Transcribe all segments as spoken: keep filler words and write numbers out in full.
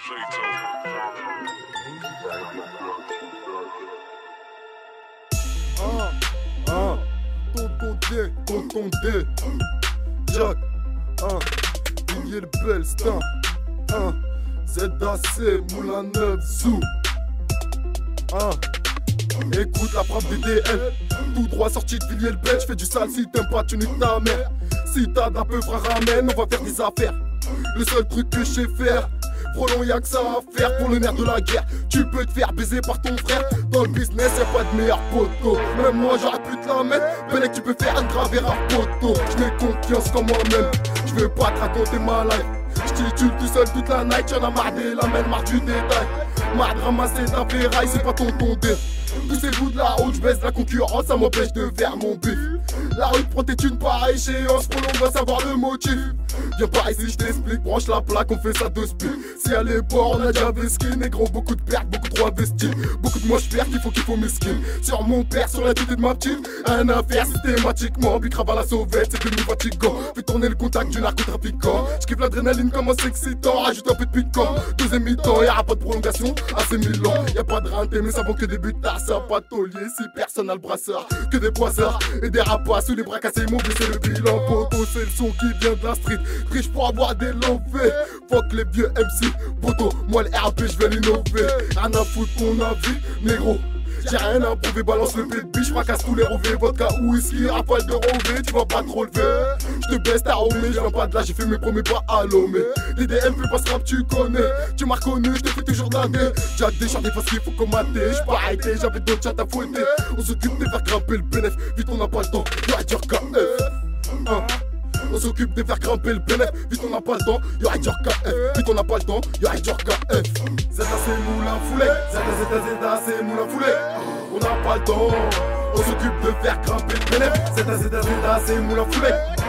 Ah, ah, tonton D, tonton D, Jack, ah, Billy le Belstin, ah, Z A C, Moulin neuf, Zou, ah, écoute la frappe des D L, tout droit sorti de Villiers le Belge, fais du sale si t'aimes pas, tu niques ta mère. Si t'as d'un peu frère ramène, on va faire des affaires. Le seul truc que je sais faire, frelon y'a que ça à faire pour le nerf de la guerre. Tu peux te faire baiser par ton frère. Dans le business y'a pas de meilleur poteau. Même moi j'aurais pu te la mettre. Bellec tu peux faire une grave erreur poteau. J'mets confiance en moi-même. J'veux pas te raconter ma life. J'titule tout seul toute la night. Y'en a marre des lamelles, marre du détail. Marre de ramasser ta ferraille, c'est pas tonton D. Poussez-vous de la route, j'baisse la concurrence, ça m'empêche de faire mon bif. La rue prend tes thunes par échéance, pour l'on va savoir le motif. Viens par ici, je t'explique, branche la plaque, on fait ça de speed. Si elle est pas, on a déjà vesqué, négro, beaucoup de pertes, beaucoup trop investis. Beaucoup de moches pertes, qu'il faut qu'il faut mesquine. Sur mon père, sur la tête de ma petite, un affaire systématiquement. Bicrave à la sauvette, c'est devenu fatigant. Fais tourner le contact du narcotrafiquant. J'kiffe l'adrénaline comme c'est excitant, rajoute un peu de piquant. Deuxième mi-temps, y'aura pas de prolongation, assez mille ans. Y'a pas de rinté, mais ça vaut que des butards. Ça pas de taulier, si personne n'a le brassard. Que des poissards et des rapaces sous les bras cassés, mon blessé le bilan. Poto, c'est le son qui vient de la street. Riche pour avoir des lovés. Fuck les vieux M C. Poto, moi le R P, j'vais l'innover. Rien à foutre qu'on a vu, négro. J'ai rien à prouver, balance le pied de biche, fracasse tous les rovés. Vodka ou whisky, rafale de rové, tu vas pas trop lever. J'te baisse ta homie, je viens pas de là, j'ai fait mes premiers pas à l'homme. Les D M fait pas ce rap, tu connais. Tu m'as reconnu, j'te fais toujours de la dé. J'ai des chants, des faces qu'il faut commater. J'suis pas arrêté, j'avais d'autres chats à fouetter. On s'occupe de faire grimper le bénéf, vite on n'a pas le temps, y'a dire K F. Hein. On s'occupe de faire grimper le bénéf, vite on n'a pas le temps, y'a dire K F. Vite on n'a pas le temps, y'a dire K F. Z A C moulin foulé, Z A Z A Z A C moulin foulé. On n'a pas le temps, on s'occupe de faire grimper le bénéf. Z A Z A Z A C moulin foulé,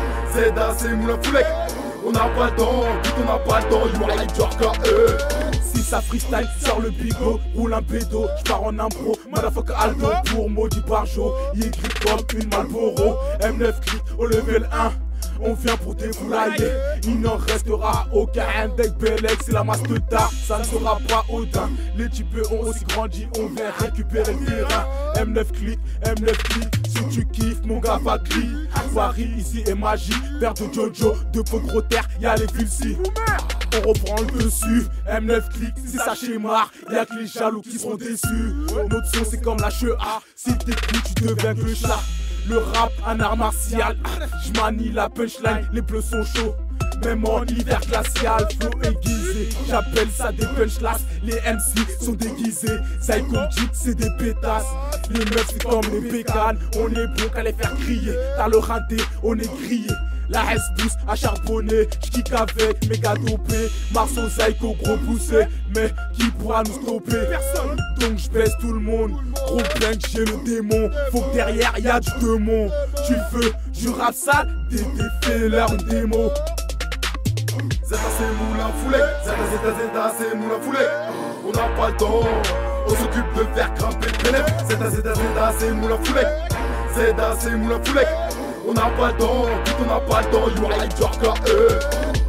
Z A C moulin foulé. On n'a pas le temps, vite on n'a pas le temps, y'a dire K F. Si ça freestyle, sors le bigot, roule un pédo, j'pars en impro, motherfucker Aldo, pour maudit par jour, il écrit comme une Malboro, M neuf clic au level un. On vient pour défoulailler, il n'en restera aucun. Deck Bellec, c'est la masse de tard, ça ne sera pas Odin. Les types ont aussi grandi, on vient récupérer le terrain. M neuf clic, M neuf clic, si tu kiffes, mon gars va clic. Paris ici est magique, père de Jojo, de peau gros terre, y'a les villes. On reprend le dessus, M neuf clic, c'est ça schéma, y'a que les jaloux qui seront déçus. Notre son c'est comme la chea, si t'écoutes tu deviens que chat. Le rap, un art martial, j'manie la punchline, les bleus sont chauds. Même en hiver glacial, flow aiguisé, j'appelle ça des punchlines. Les M C sont déguisés, Psycho Jit c'est des pétasses. Les meufs c'est comme les bécanes, on est bon qu'à les faire crier. T'as le rinté, on est grillé. La S pousse à charbonner, j'kick avec méga dopé. Marceau Psycho gros poussé, mais qui pourra nous stopper? Personne. Donc j'baisse tout le monde, gros bang j'ai le démon. Faut que derrière y'a du démon. Tu veux du rap sale, des défais leur une démo. Z A C moulin foulé, Z A Z A Z A C moulin foulé. On n'a pas le temps, on s'occupe de faire grimper le bénéf. Z A Z A Z A C moulin foulé, Z A C moulin foulé. On n'a pas le temps, vite on n'a pas le temps, you like Jorka, eh.